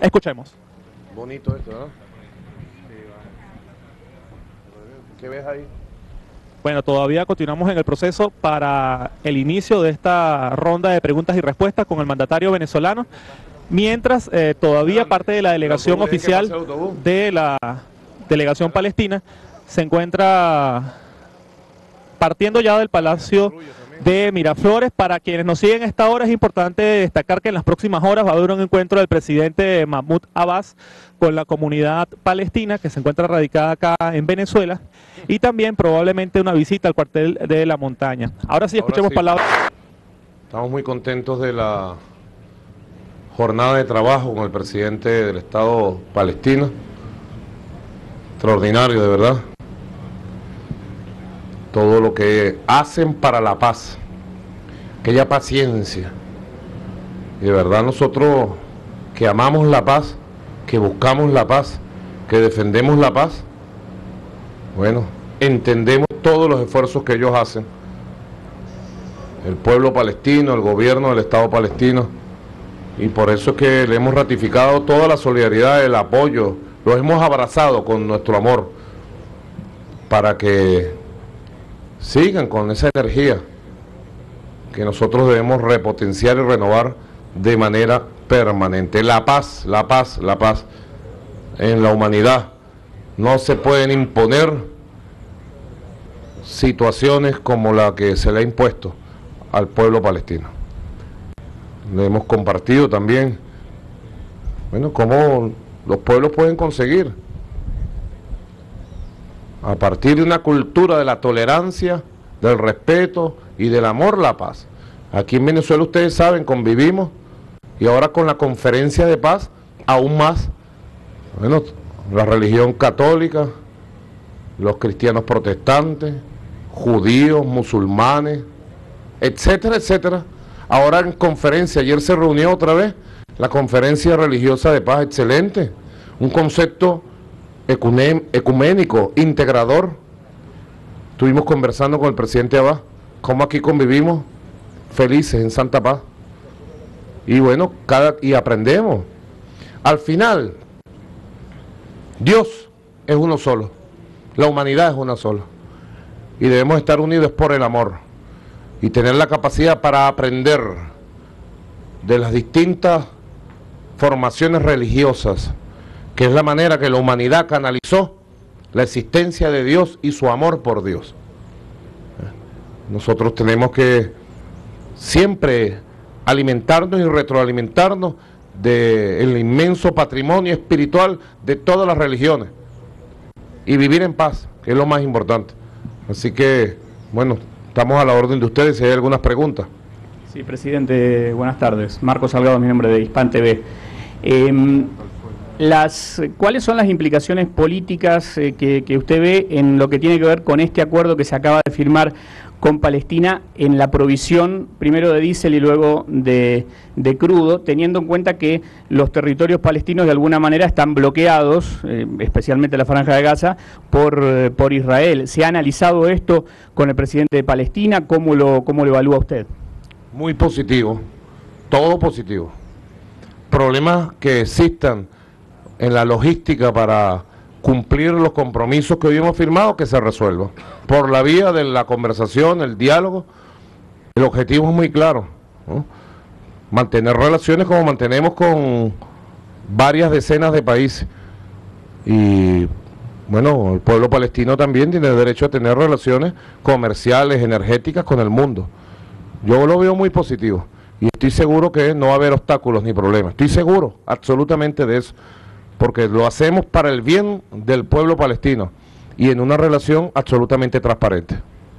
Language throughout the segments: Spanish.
Escuchemos. Bonito esto, ¿no? ¿Qué ves ahí? Bueno, todavía continuamos en el proceso para el inicio de esta ronda de preguntas y respuestas con el mandatario venezolano, mientras todavía parte de la delegación oficial de la delegación palestina se encuentra partiendo ya del Palacio de Miraflores. Para quienes nos siguen a esta hora, es importante destacar que en las próximas horas va a haber un encuentro del presidente Mahmoud Abbas con la comunidad palestina que se encuentra radicada acá en Venezuela, y también probablemente una visita al cuartel de la montaña. Ahora sí, escuchemos palabras. Estamos muy contentos de la jornada de trabajo con el presidente del Estado palestino. Extraordinario, de verdad. Todo lo que hacen para la paz, aquella paciencia. Y de verdad nosotros que amamos la paz, que buscamos la paz, que defendemos la paz, bueno, entendemos todos los esfuerzos que ellos hacen. El pueblo palestino, el gobierno del Estado palestino, y por eso es que le hemos ratificado toda la solidaridad, el apoyo, los hemos abrazado con nuestro amor, para que sigan con esa energía que nosotros debemos repotenciar y renovar de manera permanente. La paz, la paz, la paz en la humanidad. No se pueden imponer situaciones como la que se le ha impuesto al pueblo palestino. Le hemos compartido también, bueno, cómo los pueblos pueden conseguir, a partir de una cultura de la tolerancia, del respeto y del amor, la paz. Aquí en Venezuela, ustedes saben, convivimos, y ahora con la conferencia de paz, aún más. Bueno, la religión católica, los cristianos protestantes, judíos, musulmanes, etcétera, etcétera. Ahora en conferencia, ayer se reunió otra vez la conferencia religiosa de paz, excelente, un concepto ecuménico, integrador. Estuvimos conversando con el presidente Abbas, cómo aquí convivimos felices en santa paz. Y bueno, y aprendemos. Al final, Dios es uno solo, la humanidad es una sola, y debemos estar unidos por el amor, y tener la capacidad para aprender de las distintas formaciones religiosas, que es la manera que la humanidad canalizó la existencia de Dios y su amor por Dios. Nosotros tenemos que siempre alimentarnos y retroalimentarnos del inmenso patrimonio espiritual de todas las religiones y vivir en paz, que es lo más importante. Así que, bueno, estamos a la orden de ustedes si hay algunas preguntas. Sí, presidente, buenas tardes. Marcos Salgado, mi nombre, de Hispan TV. ¿Cuáles son las implicaciones políticas que usted ve en lo que tiene que ver con este acuerdo que se acaba de firmar con Palestina en la provisión primero de diésel y luego de crudo, teniendo en cuenta que los territorios palestinos de alguna manera están bloqueados, especialmente la Franja de Gaza, por Israel? ¿Se ha analizado esto con el presidente de Palestina? ¿Cómo lo evalúa usted? Muy positivo, todo positivo. Problemas que existan en la logística para cumplir los compromisos que hoy hemos firmado, que se resuelvan por la vía de la conversación, el diálogo. El objetivo es muy claro, ¿no? Mantener relaciones como mantenemos con varias decenas de países, y bueno, el pueblo palestino también tiene derecho a tener relaciones comerciales, energéticas con el mundo. Yo lo veo muy positivo y estoy seguro que no va a haber obstáculos ni problemas. Estoy seguro absolutamente de eso, porque lo hacemos para el bien del pueblo palestino y en una relación absolutamente transparente.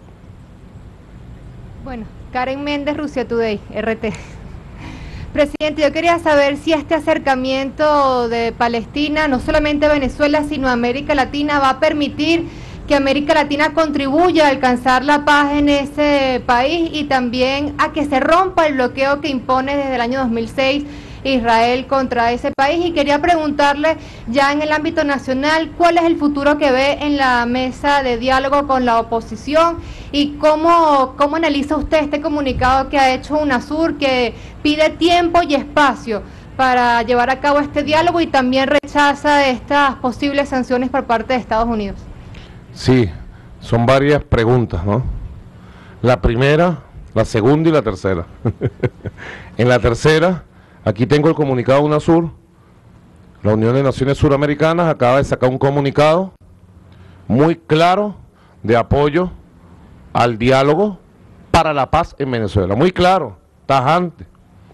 Bueno, Karen Méndez, Rusia Today, RT. Presidente, yo quería saber si este acercamiento de Palestina, no solamente a Venezuela, sino a América Latina, va a permitir que América Latina contribuya a alcanzar la paz en ese país y también a que se rompa el bloqueo que impone desde el año 2006 Israel contra ese país. Y quería preguntarle, ya en el ámbito nacional, ¿cuál es el futuro que ve en la mesa de diálogo con la oposición? ¿Y cómo analiza usted este comunicado que ha hecho UNASUR, que pide tiempo y espacio para llevar a cabo este diálogo y también rechaza estas posibles sanciones por parte de Estados Unidos? Sí, son varias preguntas, ¿no? La primera, la segunda y la tercera. En la tercera, aquí tengo el comunicado de UNASUR. La Unión de Naciones Suramericanas acaba de sacar un comunicado muy claro de apoyo al diálogo para la paz en Venezuela. Muy claro, tajante.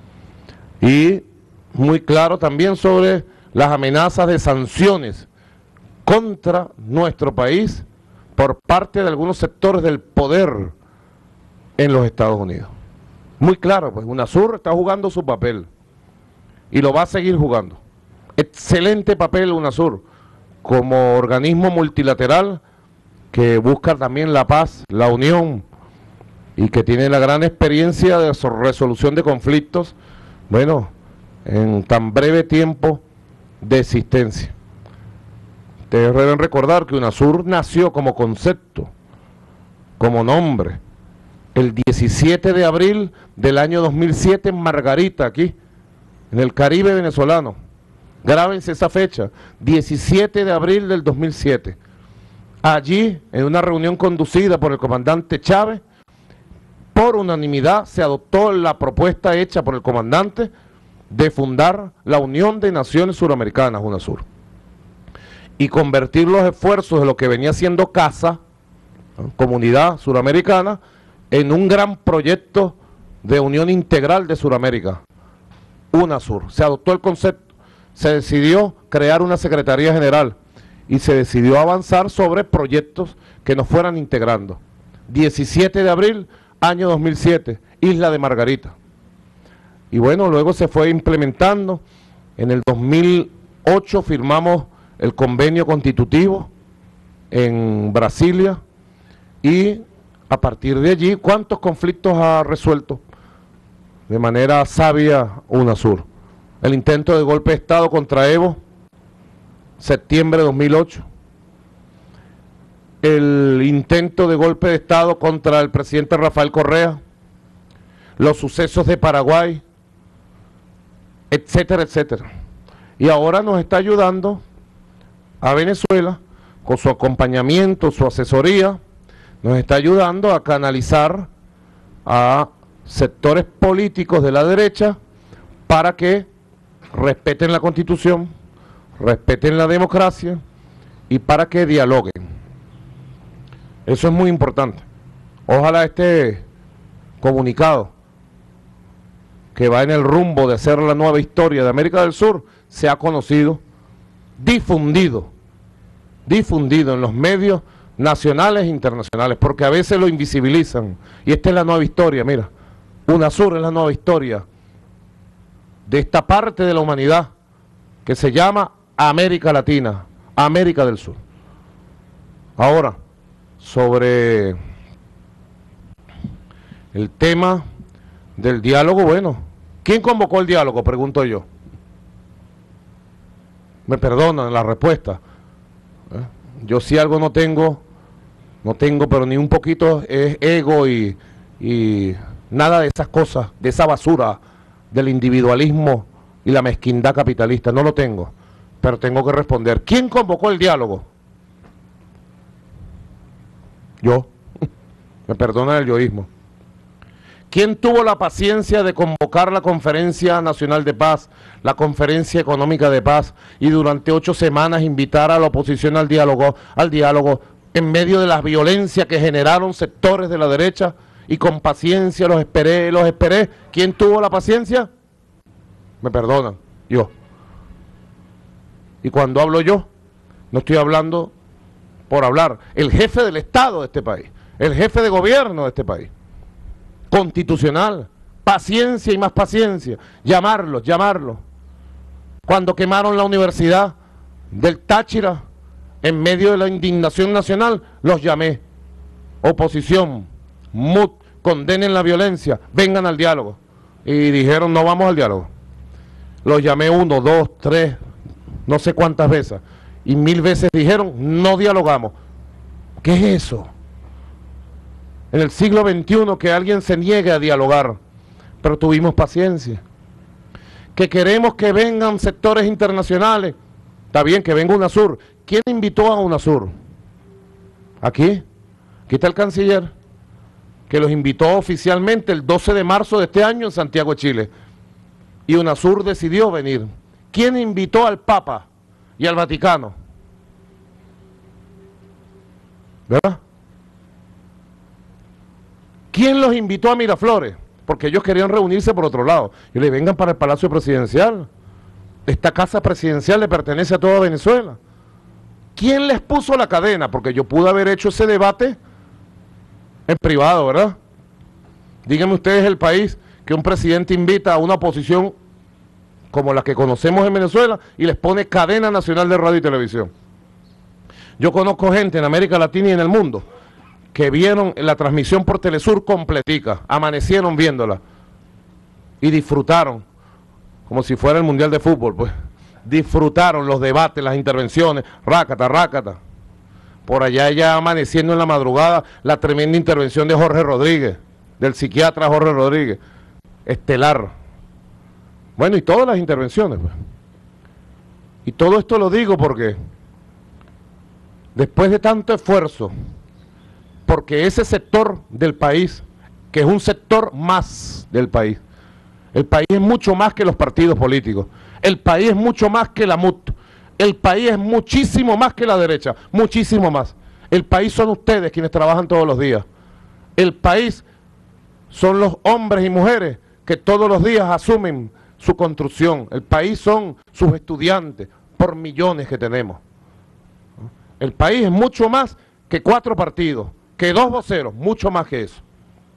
Y muy claro también sobre las amenazas de sanciones contra nuestro país por parte de algunos sectores del poder en los Estados Unidos. Muy claro, pues UNASUR está jugando su papel y lo va a seguir jugando. Excelente papel UNASUR como organismo multilateral que busca también la paz, la unión y que tiene la gran experiencia de resolución de conflictos, bueno, en tan breve tiempo de existencia. Ustedes deben recordar que UNASUR nació como concepto, como nombre, el 17 de abril del año 2007 en Margarita, aquí, en el Caribe venezolano. Grábense esa fecha, 17 de abril del 2007. Allí, en una reunión conducida por el comandante Chávez, por unanimidad se adoptó la propuesta hecha por el comandante de fundar la Unión de Naciones Suramericanas, UNASUR, y convertir los esfuerzos de lo que venía siendo CASA, Comunidad Suramericana, en un gran proyecto de unión integral de Suramérica, UNASUR. Se adoptó el concepto, se decidió crear una Secretaría General y se decidió avanzar sobre proyectos que nos fueran integrando. 17 de abril, año 2007, Isla de Margarita. Y bueno, luego se fue implementando. En el 2008 firmamos el convenio constitutivo en Brasilia y a partir de allí, ¿cuántos conflictos ha resuelto de manera sabia UNASUR? El intento de golpe de Estado contra Evo, septiembre de 2008. El intento de golpe de Estado contra el presidente Rafael Correa, los sucesos de Paraguay, etcétera, etcétera. Y ahora nos está ayudando a Venezuela con su acompañamiento, su asesoría, nos está ayudando a canalizar a sectores políticos de la derecha para que respeten la Constitución, respeten la democracia y para que dialoguen. Eso es muy importante. Ojalá este comunicado, que va en el rumbo de hacer la nueva historia de América del Sur, sea conocido, difundido en los medios nacionales e internacionales, porque a veces lo invisibilizan. Y esta es la nueva historia, mira, UNASUR es la nueva historia de esta parte de la humanidad que se llama América Latina, América del Sur. Ahora, sobre el tema del diálogo, bueno, ¿quién convocó el diálogo? Pregunto yo. Me perdonan la respuesta. Yo si algo no tengo, pero ni un poquito es ego y nada de esas cosas, de esa basura del individualismo y la mezquindad capitalista, no lo tengo, pero tengo que responder. ¿Quién convocó el diálogo? Yo. Me perdona el yoísmo. ¿Quién tuvo la paciencia de convocar la Conferencia Nacional de Paz, la Conferencia Económica de Paz, y durante 8 semanas invitar a la oposición al diálogo en medio de la violencia que generaron sectores de la derecha? Y con paciencia los esperé. ¿Quién tuvo la paciencia? Me perdonan, yo. Y cuando hablo yo, no estoy hablando por hablar. El jefe del Estado de este país, el jefe de gobierno de este país, constitucional, paciencia y más paciencia, llamarlos. Cuando quemaron la Universidad del Táchira, en medio de la indignación nacional, los llamé. Oposición, condenen la violencia, vengan al diálogo. Y dijeron, no vamos al diálogo. Los llamé 1, 2, 3, no sé cuántas veces. Y 1000 veces dijeron, no dialogamos. ¿Qué es eso? En el siglo XXI que alguien se niegue a dialogar, pero tuvimos paciencia. que queremos que vengan sectores internacionales. Está bien que venga UNASUR. ¿Quién invitó a UNASUR? Aquí está el canciller, que los invitó oficialmente el 12 de marzo de este año en Santiago de Chile. Y UNASUR decidió venir. ¿Quién invitó al Papa y al Vaticano? ¿Verdad? ¿Quién los invitó a Miraflores? Porque ellos querían reunirse por otro lado. Yo le vengan para el Palacio Presidencial. Esta casa presidencial le pertenece a toda Venezuela. ¿Quién les puso la cadena? Porque yo pude haber hecho ese debate en privado, ¿verdad? Díganme ustedes el país que un presidente invita a una oposición como la que conocemos en Venezuela y les pone cadena nacional de radio y televisión. Yo conozco gente en América Latina y en el mundo que vieron la transmisión por Telesur completica, amanecieron viéndola y disfrutaron, como si fuera el Mundial de Fútbol, pues. Disfrutaron los debates, las intervenciones, rácata, rácata. Por allá ya amaneciendo en la madrugada, la tremenda intervención de Jorge Rodríguez, del psiquiatra Jorge Rodríguez, estelar. Bueno, y todas las intervenciones, pues. Y todo esto lo digo porque después de tanto esfuerzo, porque ese sector del país, que es un sector más del país, el país es mucho más que los partidos políticos, el país es mucho más que la MUT, el país es muchísimo más que la derecha, muchísimo más. El país son ustedes quienes trabajan todos los días. El país son los hombres y mujeres que todos los días asumen su construcción. El país son sus estudiantes, por millones que tenemos. El país es mucho más que 4 partidos, que 2 voceros, mucho más que eso.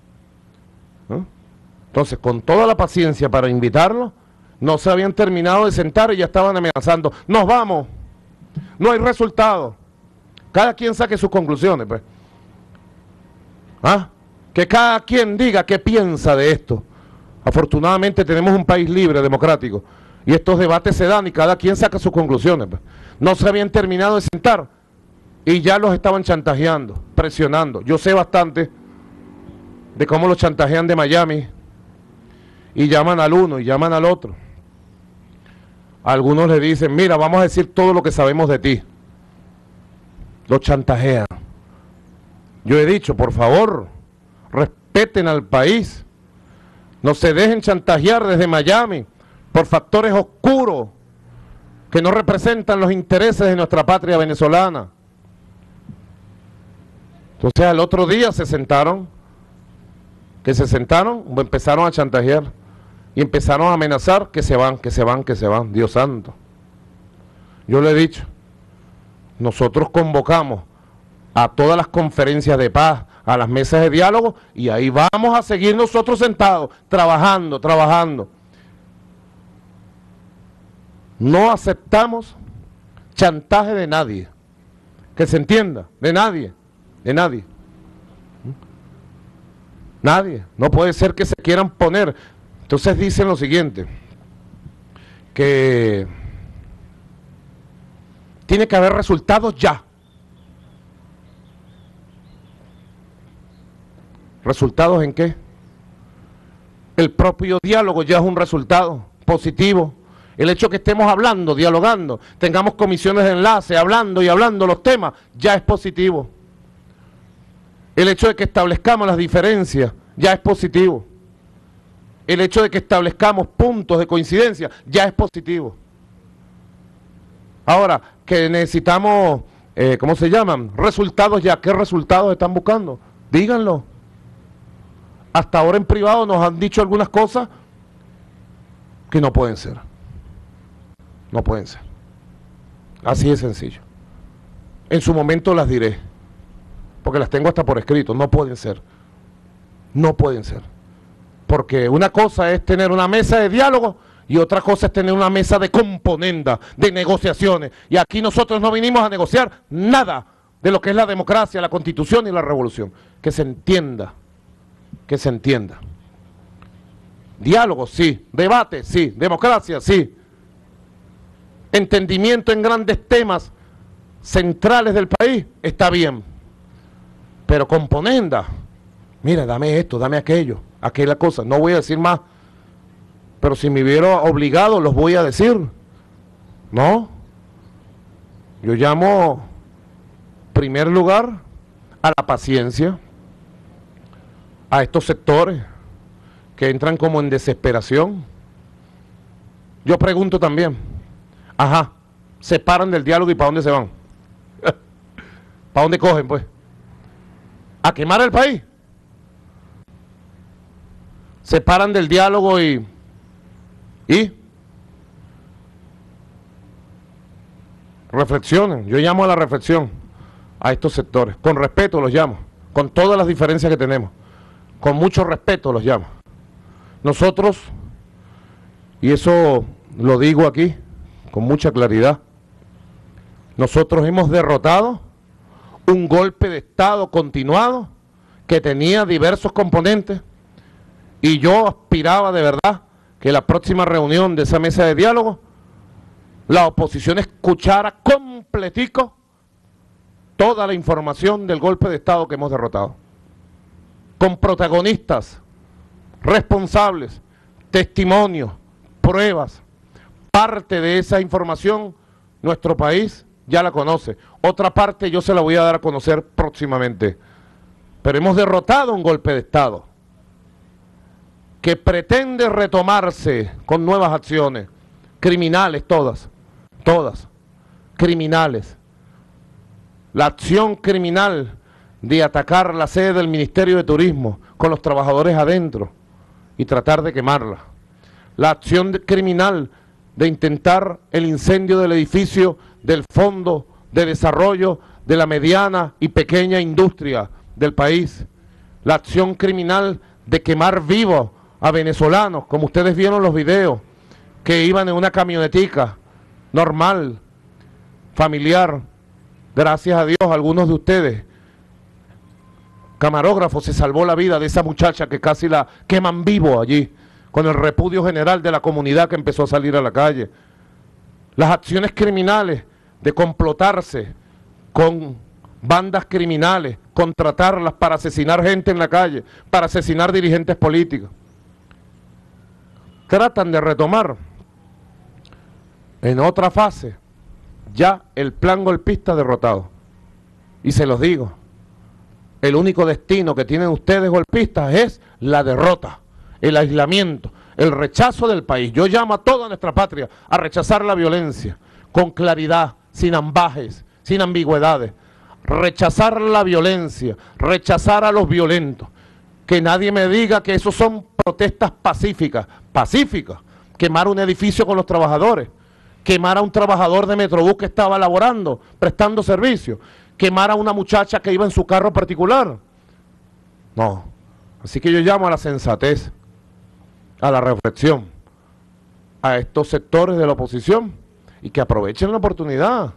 Entonces, con toda la paciencia para invitarlos, no se habían terminado de sentar y ya estaban amenazando. Nos vamos, no hay resultado. Cada quien saque sus conclusiones, pues. Que cada quien diga qué piensa de esto. Afortunadamente tenemos un país libre, democrático, y estos debates se dan y cada quien saca sus conclusiones, pues. No se habían terminado de sentar y ya los estaban chantajeando, presionando. Yo sé bastante de cómo los chantajean de Miami y llaman al uno y llaman al otro. Algunos le dicen, mira, vamos a decir todo lo que sabemos de ti. Los chantajean. Yo he dicho, por favor, respeten al país. No se dejen chantajear desde Miami por factores oscuros que no representan los intereses de nuestra patria venezolana. Entonces al otro día empezaron a chantajear y empezaron a amenazar que se van, Dios santo. Yo le he dicho, nosotros convocamos a todas las conferencias de paz, a las mesas de diálogo, y ahí vamos a seguir nosotros sentados, trabajando. No aceptamos chantaje de nadie, que se entienda, de nadie. Nadie, no puede ser que se quieran poner. Entonces dicen lo siguiente, que tiene que haber resultados ya. ¿Resultados en qué? El propio diálogo ya es un resultado positivo. El hecho que estemos hablando, dialogando, tengamos comisiones de enlace, hablando los temas, ya es positivo. El hecho de que establezcamos las diferencias, ya es positivo. El hecho de que establezcamos puntos de coincidencia, ya es positivo. Ahora, que necesitamos, ¿cómo se llaman? Resultados ya. ¿Qué resultados están buscando? Díganlo. Hasta ahora en privado nos han dicho algunas cosas que no pueden ser. No pueden ser. Así de sencillo. En su momento las diré, porque las tengo hasta por escrito. No pueden ser. No pueden ser. Porque una cosa es tener una mesa de diálogo y otra cosa es tener una mesa de componenda, de negociaciones. Y aquí nosotros no vinimos a negociar nada de lo que es la democracia, la constitución y la revolución. Que se entienda. Que se entienda. Diálogo, sí. Debate, sí. Democracia, sí. Entendimiento en grandes temas centrales del país, está bien. Pero componenda, mira, dame esto, dame aquello, aquella cosa, no voy a decir más, pero si me hubiera obligado, los voy a decir. No. Yo llamo, en primer lugar, a la paciencia, a estos sectores que entran como en desesperación. Yo pregunto también, ajá, se paran del diálogo y ¿para dónde se van? ¿Para dónde cogen, pues? ¿A quemar el país? Se paran del diálogo y reflexionen. Yo llamo a la reflexión a estos sectores, con respeto los llamo, con todas las diferencias que tenemos, con mucho respeto los llamo. Nosotros, y eso lo digo aquí con mucha claridad, nosotros hemos derrotado un golpe de Estado continuado que tenía diversos componentes, y yo aspiraba de verdad que la próxima reunión de esa mesa de diálogo la oposición escuchara completico toda la información del golpe de Estado que hemos derrotado, con protagonistas, responsables, testimonios, pruebas. Parte de esa información nuestro país ya la conoce, otra parte yo se la voy a dar a conocer próximamente. Pero hemos derrotado un golpe de Estado que pretende retomarse con nuevas acciones, criminales todas, criminales. La acción criminal de atacar la sede del Ministerio de Turismo con los trabajadores adentro y tratar de quemarla. La acción criminal de intentar el incendio del edificio del Fondo de Desarrollo de la mediana y pequeña industria del país. La acción criminal de quemar vivos a venezolanos, como ustedes vieron los videos, que iban en una camionetica normal, familiar. Gracias a Dios, algunos de ustedes, camarógrafo, se salvó la vida de esa muchacha que casi la queman vivo allí, con el repudio general de la comunidad que empezó a salir a la calle. Las acciones criminales de complotarse con bandas criminales, contratarlas para asesinar gente en la calle, para asesinar dirigentes políticos. Tratan de retomar en otra fase ya el plan golpista derrotado. Y se los digo, el único destino que tienen ustedes golpistas es la derrota, el aislamiento, el rechazo del país. Yo llamo a toda nuestra patria a rechazar la violencia, con claridad, sin ambajes, sin ambigüedades. Rechazar la violencia, rechazar a los violentos. Que nadie me diga que eso son protestas pacíficas. Pacíficas. Quemar un edificio con los trabajadores. Quemar a un trabajador de Metrobús que estaba laborando, prestando servicio. Quemar a una muchacha que iba en su carro particular. No. Así que yo llamo a la sensatez, a la reflexión, a estos sectores de la oposición, y que aprovechen la oportunidad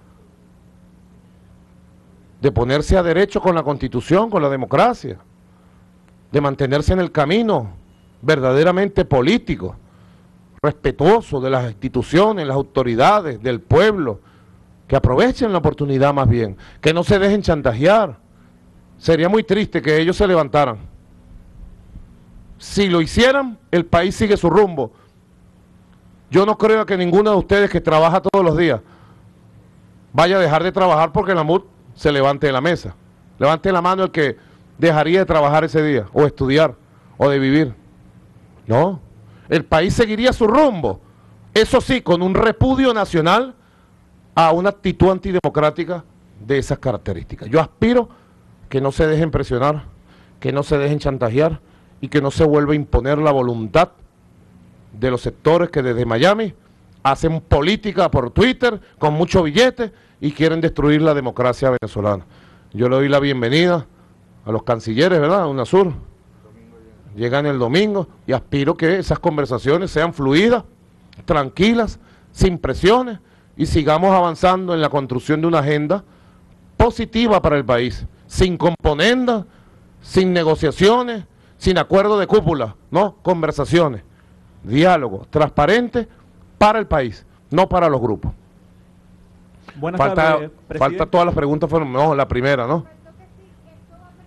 de ponerse a derecho con la Constitución, con la democracia, de mantenerse en el camino verdaderamente político, respetuoso de las instituciones, las autoridades, del pueblo, que aprovechen la oportunidad más bien, que no se dejen chantajear. Sería muy triste que ellos se levantaran. Si lo hicieran, el país sigue su rumbo. Yo no creo que ninguno de ustedes que trabaja todos los días vaya a dejar de trabajar porque la MUD se levante de la mesa. Levante la mano el que dejaría de trabajar ese día, o estudiar, o de vivir. No, el país seguiría su rumbo. Eso sí, con un repudio nacional a una actitud antidemocrática de esas características. Yo aspiro que no se dejen presionar, que no se dejen chantajear y que no se vuelva a imponer la voluntad de los sectores que desde Miami hacen política por Twitter con mucho billete y quieren destruir la democracia venezolana. Yo le doy la bienvenida a los cancilleres, ¿verdad? UNASUR. Llegan el domingo y aspiro que esas conversaciones sean fluidas, tranquilas, sin presiones, y sigamos avanzando en la construcción de una agenda positiva para el país, sin componendas, sin negociaciones, sin acuerdo de cúpula, no, conversaciones, diálogo transparente para el país, no para los grupos. Buenas tardes, falta todas las preguntas, fueron, no, la primera, ¿no?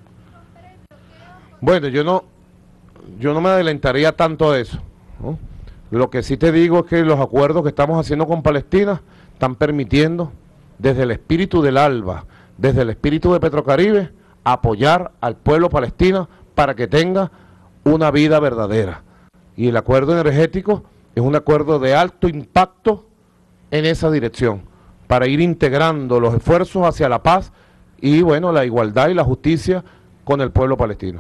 Bueno, yo no me adelantaría tanto a eso, ¿no? Lo que sí te digo es que los acuerdos que estamos haciendo con Palestina están permitiendo, desde el espíritu del ALBA, desde el espíritu de Petrocaribe, apoyar al pueblo palestino para que tenga una vida verdadera. Y el acuerdo energético es un acuerdo de alto impacto en esa dirección, para ir integrando los esfuerzos hacia la paz y, bueno, la igualdad y la justicia con el pueblo palestino.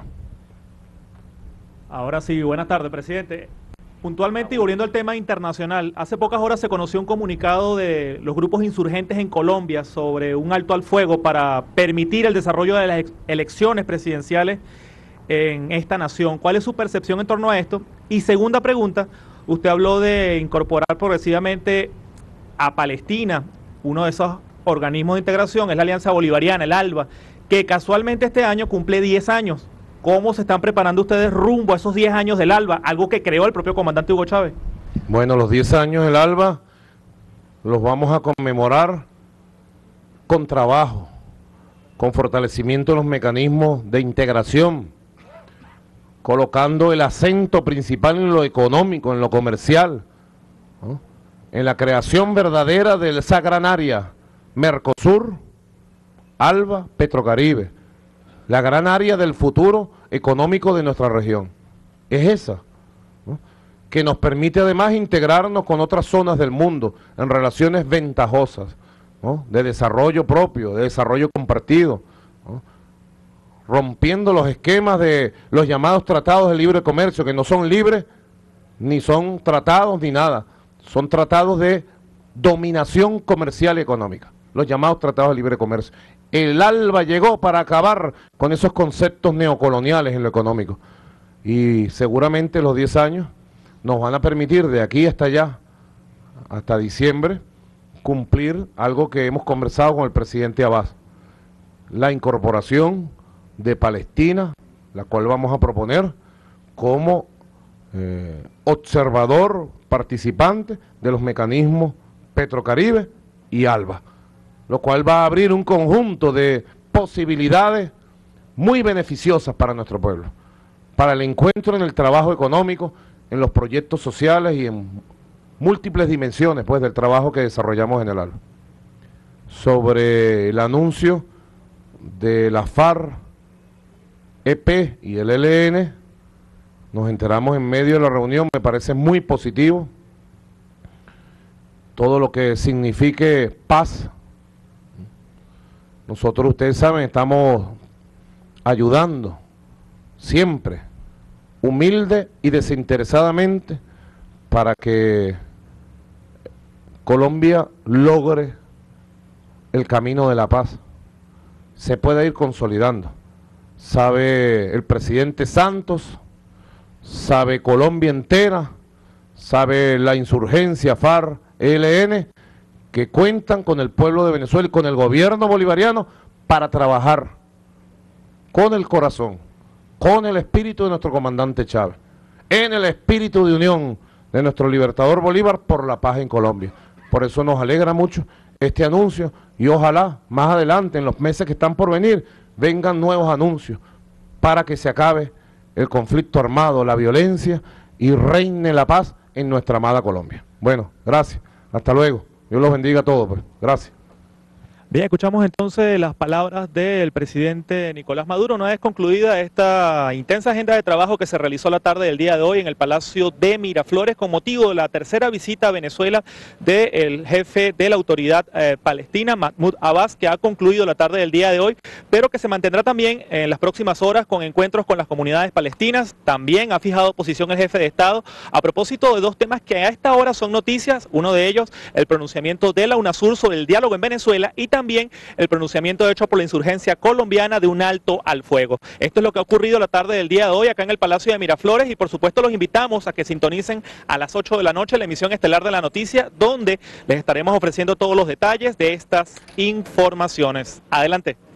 Ahora sí, buenas tardes, presidente. Puntualmente y volviendo al tema internacional, hace pocas horas se conoció un comunicado de los grupos insurgentes en Colombia sobre un alto al fuego para permitir el desarrollo de las elecciones presidenciales en esta nación. ¿Cuál es su percepción en torno a esto? Y segunda pregunta, usted habló de incorporar progresivamente a Palestina, uno de esos organismos de integración es la Alianza Bolivariana, el ALBA, que casualmente este año cumple 10 años. ¿Cómo se están preparando ustedes rumbo a esos 10 años del ALBA? Algo que creó el propio comandante Hugo Chávez. Bueno, los 10 años del ALBA los vamos a conmemorar con trabajo, con fortalecimiento de los mecanismos de integración, colocando el acento principal en lo económico, en lo comercial, ¿no?, en la creación verdadera de esa gran área, Mercosur, ALBA, Petrocaribe, la gran área del futuro económico de nuestra región. Es esa, ¿no?, que nos permite además integrarnos con otras zonas del mundo en relaciones ventajosas, ¿no?, de desarrollo propio, de desarrollo compartido, ¿no?, rompiendo los esquemas de los llamados tratados de libre comercio, que no son libres, ni son tratados, ni nada. Son tratados de dominación comercial y económica, los llamados tratados de libre comercio. El ALBA llegó para acabar con esos conceptos neocoloniales en lo económico. Y seguramente los 10 años nos van a permitir de aquí hasta allá, hasta diciembre, cumplir algo que hemos conversado con el presidente Abbas, la incorporación de Palestina, la cual vamos a proponer como observador participante de los mecanismos Petrocaribe y ALBA, lo cual va a abrir un conjunto de posibilidades muy beneficiosas para nuestro pueblo, para el encuentro en el trabajo económico, en los proyectos sociales y en múltiples dimensiones pues del trabajo que desarrollamos en el ALBA. Sobre el anuncio de la FARC, EP y el ELN, nos enteramos en medio de la reunión, me parece muy positivo, todo lo que signifique paz. Nosotros, ustedes saben, estamos ayudando siempre, humilde y desinteresadamente, para que Colombia logre el camino de la paz, se pueda ir consolidando. Sabe el presidente Santos, sabe Colombia entera, sabe la insurgencia FARC, ELN, que cuentan con el pueblo de Venezuela y con el gobierno bolivariano para trabajar con el corazón, con el espíritu de nuestro comandante Chávez, en el espíritu de unión de nuestro libertador Bolívar por la paz en Colombia. Por eso nos alegra mucho este anuncio y ojalá más adelante, en los meses que están por venir, vengan nuevos anuncios para que se acabe el conflicto armado, la violencia y reine la paz en nuestra amada Colombia. Bueno, gracias. Hasta luego. Dios los bendiga a todos. Pues. Gracias. Bien, escuchamos entonces las palabras del presidente Nicolás Maduro. Una vez concluida esta intensa agenda de trabajo que se realizó la tarde del día de hoy en el Palacio de Miraflores con motivo de la tercera visita a Venezuela del jefe de la autoridad palestina, Mahmoud Abbas, que ha concluido la tarde del día de hoy, pero que se mantendrá también en las próximas horas con encuentros con las comunidades palestinas. También ha fijado posición el jefe de Estado a propósito de dos temas que a esta hora son noticias. Uno de ellos, el pronunciamiento de la UNASUR sobre el diálogo en Venezuela y también el pronunciamiento hecho por la insurgencia colombiana de un alto al fuego. Esto es lo que ha ocurrido la tarde del día de hoy acá en el Palacio de Miraflores y por supuesto los invitamos a que sintonicen a las 8 de la noche la emisión estelar de la noticia, donde les estaremos ofreciendo todos los detalles de estas informaciones. Adelante.